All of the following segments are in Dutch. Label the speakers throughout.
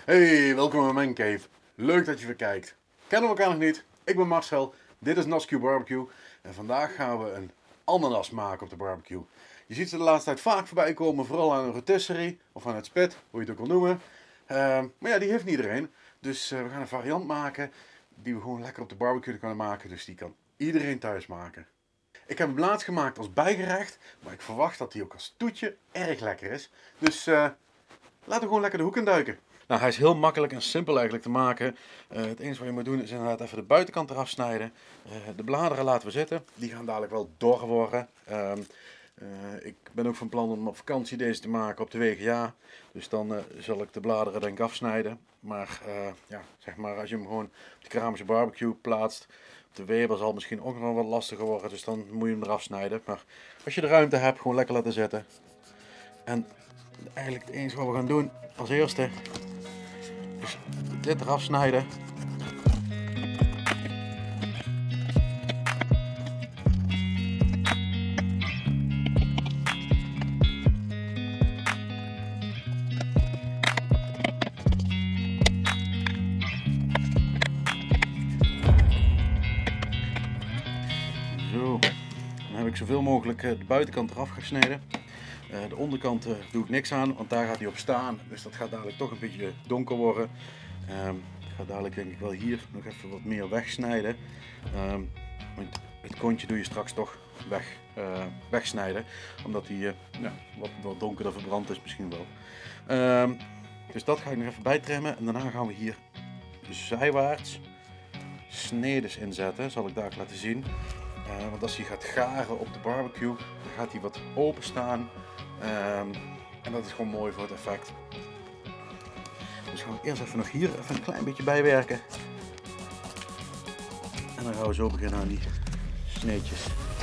Speaker 1: Hey, welkom bij mijn cave. Leuk dat je weer kijkt. Kennen we elkaar nog niet? Ik ben Marcel, dit is Nascu Barbecue en vandaag gaan we een ananas maken op de barbecue. Je ziet ze de laatste tijd vaak voorbij komen, vooral aan een rotisserie of aan het spit, hoe je het ook wil noemen. Maar ja, die heeft niet iedereen. Dus we gaan een variant maken die we gewoon lekker op de barbecue kunnen maken. Dus die kan iedereen thuis maken. Ik heb hem laatst gemaakt als bijgerecht, maar ik verwacht dat hij ook als toetje erg lekker is. Dus laten we gewoon lekker de hoek induiken. Nou, hij is heel makkelijk en simpel eigenlijk te maken. Het enige wat je moet doen is inderdaad even de buitenkant eraf snijden. De bladeren laten we zitten. Die gaan dadelijk wel dor worden. Ik ben ook van plan om op vakantie deze te maken op de wegen, ja. Dus dan zal ik de bladeren denk ik afsnijden. Maar ja, zeg maar als je hem gewoon op de keramische barbecue plaatst. Op de Weber zal het misschien ook nog wat lastiger worden. Dus dan moet je hem eraf snijden. Maar als je de ruimte hebt, gewoon lekker laten zitten. En eigenlijk het enige wat we gaan doen als eerste is dit eraf snijden. Zo, dan heb ik zoveel mogelijk de buitenkant eraf gesneden. De onderkant doe ik niks aan, want daar gaat hij op staan. Dus dat gaat dadelijk toch een beetje donker worden. Ik ga dadelijk denk ik wel hier nog even wat meer wegsnijden. Want het kontje doe je straks toch wegsnijden. Omdat hij ja, wat donkerder verbrand is misschien wel. Dus dat ga ik nog even bijtrimmen. En daarna gaan we hier zijwaarts snedes inzetten. Zal ik daar laten zien. Want als hij gaat garen op de barbecue, dan gaat hij wat open staan. En dat is gewoon mooi voor het effect. Dus gaan we eerst even nog hier even een klein beetje bijwerken. En dan gaan we zo beginnen aan die sneetjes.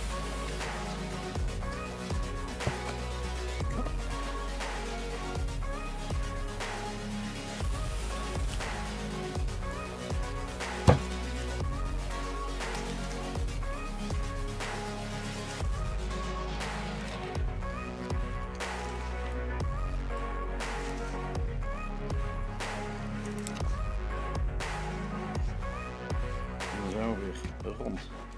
Speaker 1: Zo weer rond.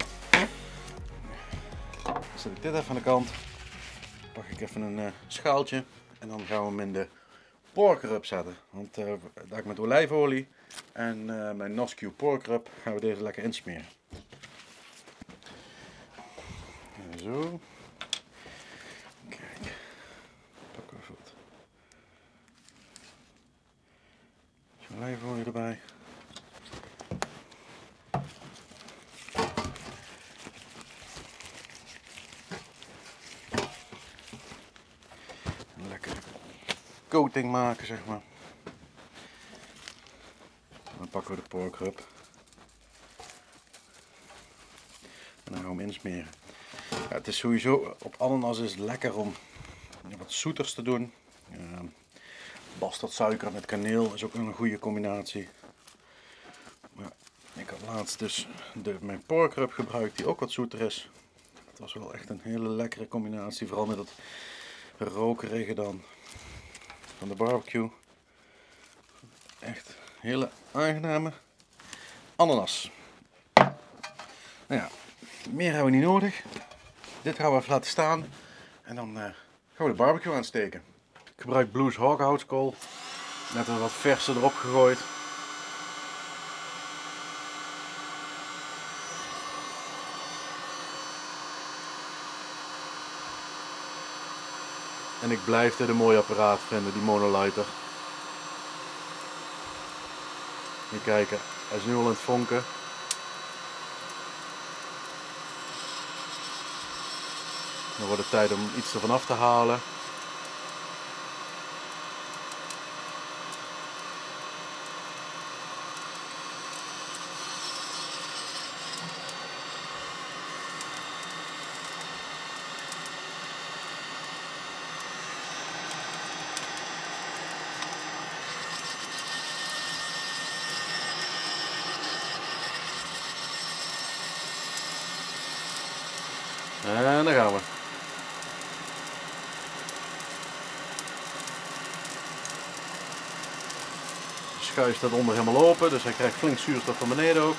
Speaker 1: Dan zet ik dit even aan de kant. Pak ik even een schaaltje en dan gaan we hem in de pork rub zetten. Want daar met olijfolie en mijn Nascu pork rub gaan we deze lekker insmeren. Zo. Kijk. Pak even wat olijfolie erbij. Coating maken, zeg maar. Dan pakken we de pork rub. En dan gaan we hem insmeren. Ja, het is sowieso op ananas is het lekker om wat zoeters te doen. Bastardsuiker met kaneel is ook een goede combinatie. Maar ik had laatst dus mijn pork rub gebruikt die ook wat zoeter is. Het was wel echt een hele lekkere combinatie, vooral met dat rokerige dan van de barbecue. Echt hele aangename ananas. Nou ja, meer hebben we niet nodig. Dit gaan we even laten staan en dan gaan we de barbecue aansteken. Ik gebruik Blues Hog houtskool. Net wat verse erop gegooid. En ik blijf dit een mooi apparaat vinden, die monolighter. Hier kijken, hij is nu al in het vonken. Dan wordt het tijd om iets ervan af te halen. En daar gaan we. schuif staat onder helemaal open, dus hij krijgt flink zuurstof van beneden ook.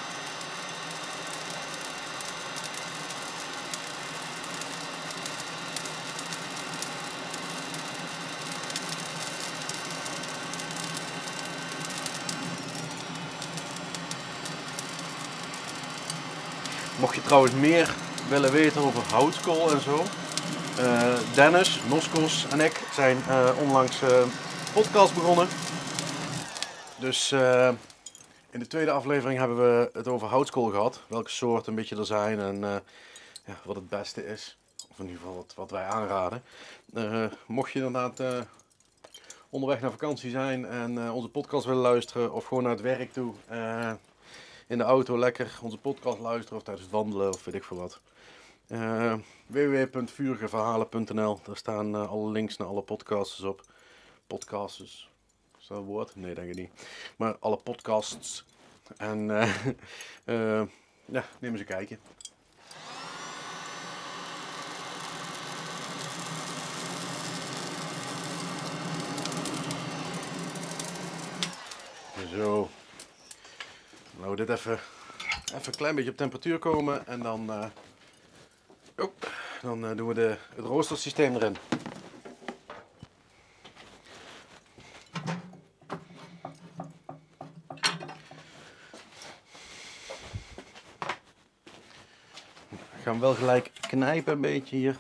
Speaker 1: Mocht je trouwens meer willen weten over houtskool en zo, Dennis, Noskos en ik zijn onlangs podcast begonnen. Dus in de tweede aflevering hebben we het over houtskool gehad. Welke soorten een beetje er zijn en ja, wat het beste is. Of in ieder geval wat wij aanraden. Mocht je inderdaad onderweg naar vakantie zijn en onze podcast willen luisteren of gewoon naar het werk toe. In de auto lekker onze podcast luisteren of tijdens het wandelen of weet ik veel wat. www.vurigeverhalen.nl. Daar staan alle links naar alle podcasts op. Podcasts, is dat een woord? Nee, denk ik niet. Maar alle podcasts. En ja, neem eens een kijkje. Zo. Nou, dit even een klein beetje op temperatuur komen en dan, doen we het roostersysteem erin. We gaan wel gelijk knijpen een beetje hier.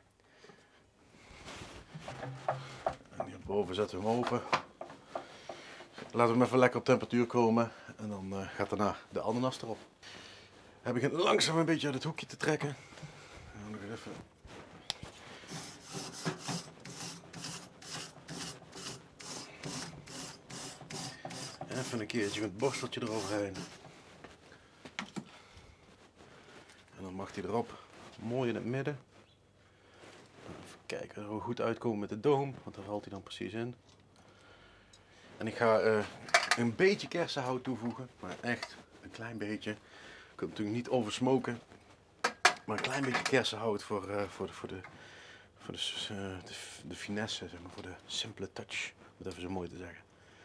Speaker 1: En hierboven zetten we hem open. Laten we hem even lekker op temperatuur komen en dan gaat daarna de ananas erop. Hij begint langzaam een beetje uit het hoekje te trekken. Nog even. Even een keertje met het borsteltje eroverheen. En dan mag hij erop. Mooi in het midden. Even kijken hoe we goed uitkomen met de doom, want daar valt hij dan precies in. En ik ga een beetje kersenhout toevoegen, maar echt een klein beetje. Ik kan het natuurlijk niet oversmoken, maar een klein beetje kersenhout voor de finesse, zeg maar, voor de simpele touch. Om het even zo mooi te zeggen.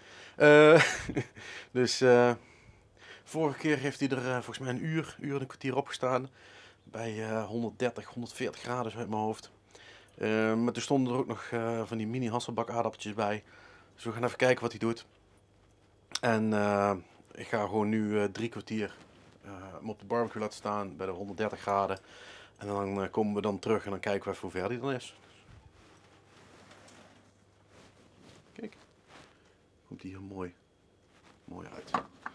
Speaker 1: Dus vorige keer heeft hij er volgens mij een uur en een kwartier op gestaan. Bij 130, 140 graden zo uit mijn hoofd. Maar toen stonden er ook nog van die mini Hasselback aardappeltjes bij. Dus we gaan even kijken wat hij doet. En ik ga gewoon nu 3 kwartier hem op de barbecue laten staan bij de 130 graden. En dan komen we dan terug en dan kijken we even hoe ver hij dan is. Kijk, komt hij hier mooi uit.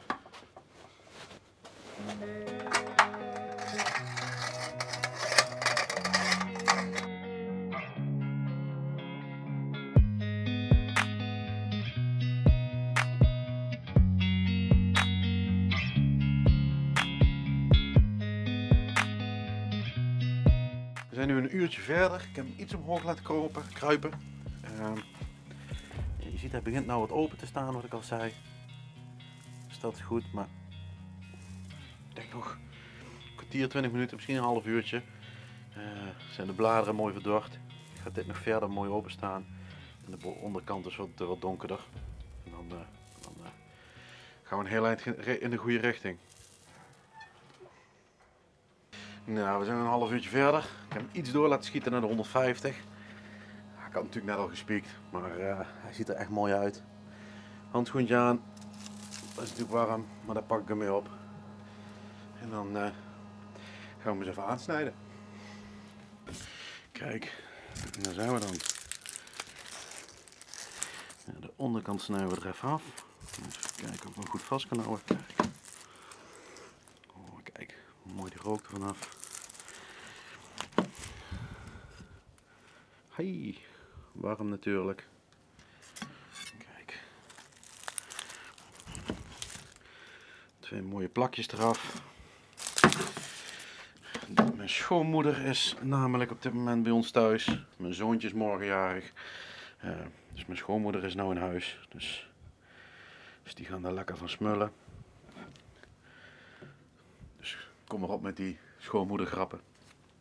Speaker 1: We zijn nu een uurtje verder. Ik heb hem iets omhoog laten kruipen. Je ziet hij begint nou wat open te staan, wat ik al zei. Dus dat is goed, maar ik denk nog een kwartier, 20 minuten, misschien een half uurtje. Zijn de bladeren mooi verdord. Gaat dit nog verder mooi openstaan. En de onderkant is wat donkerder. En dan gaan we een heel eind in de goede richting. Nou, we zijn een half uurtje verder. Ik heb hem iets door laten schieten naar de 150. Ik had natuurlijk net al gespiekt, maar hij ziet er echt mooi uit. Handschoentje aan. Dat is natuurlijk warm, maar daar pak ik hem mee op. En dan gaan we hem eens even aansnijden. Kijk, daar zijn we dan. Ja, de onderkant snijden we er even af. Even kijken of ik hem goed vast kan houden. Kijk. Oh, kijk, mooi die rook er vanaf. Hey, warm natuurlijk. Kijk. 2 mooie plakjes eraf. Mijn schoonmoeder is namelijk op dit moment bij ons thuis. Mijn zoontje is morgen jarig. Dus mijn schoonmoeder is nou in huis. Dus die gaan daar lekker van smullen. Dus kom maar op met die schoonmoedergrappen.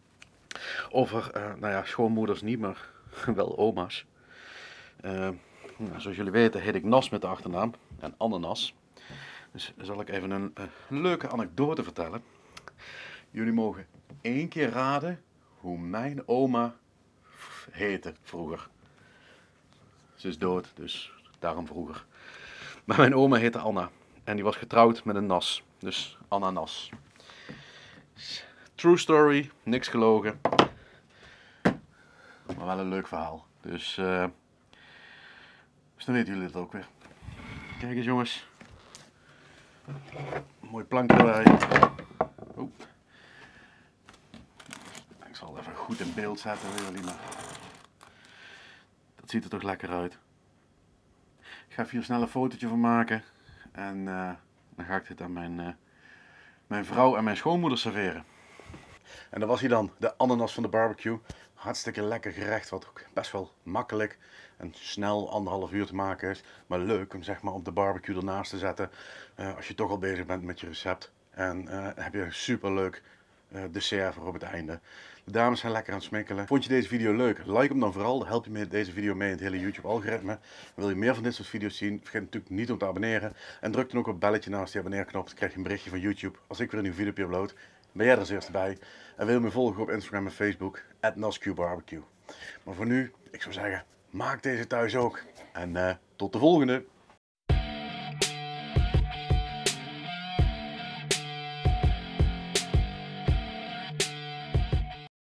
Speaker 1: Over, nou ja, schoonmoeders niet, maar wel oma's. Nou, zoals jullie weten heet ik Nas met de achternaam en ananas. Dus zal ik even een leuke anekdote vertellen. Jullie mogen 1 keer raden hoe mijn oma heette vroeger. Ze is dood, dus daarom vroeger. Maar mijn oma heette Anna en die was getrouwd met een Nas, dus ananas. True story, niks gelogen. Maar wel een leuk verhaal. Dus dan weten jullie het ook weer. Kijk eens jongens. Mooi plankje erbij. Oh. Ik zal het even goed in beeld zetten voor jullie, maar dat ziet er toch lekker uit. Ik ga even hier snel een fotootje van maken en dan ga ik dit aan mijn vrouw en mijn schoonmoeder serveren. En dat was hier dan, de ananas van de barbecue. Hartstikke lekker gerecht, wat ook best wel makkelijk en snel 1,5 uur te maken is. Maar leuk om zeg maar op de barbecue ernaast te zetten als je toch al bezig bent met je recept. En heb je een super leuk dessert voor op het einde. De dames zijn lekker aan het smikkelen. Vond je deze video leuk? Like hem dan vooral, dan help je met deze video mee in het hele YouTube algoritme. Wil je meer van dit soort video's zien? Vergeet natuurlijk niet om te abonneren. En druk dan ook op het belletje naast die abonneerknop, dan krijg je een berichtje van YouTube als ik weer een nieuw video upload. Ben jij er als eerste bij? En wil je me volgen op Instagram en Facebook, @NasQBarbecue. Maar voor nu, ik zou zeggen, maak deze thuis ook. En tot de volgende!